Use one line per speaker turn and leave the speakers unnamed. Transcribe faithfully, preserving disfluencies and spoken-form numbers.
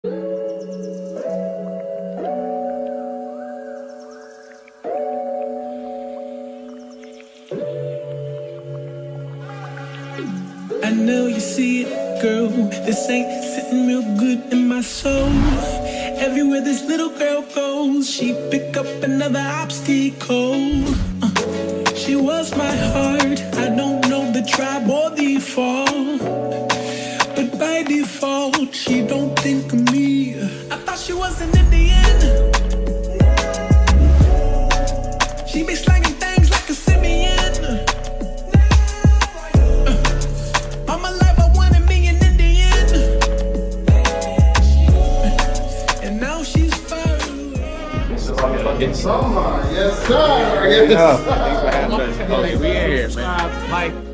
I know you see it, girl. This ain't sitting real good in my soul. Everywhere this little girl goes, she pick up another obstacle. Uh, she was my heart. I don't know the tribe or the fall, but by default, she don't think of me. I thought she was an Indian. She be slanging things like a simian.
It's summer, yes sir, yes
Yeah.
sir.
Thanks for having us. We here, man.
Like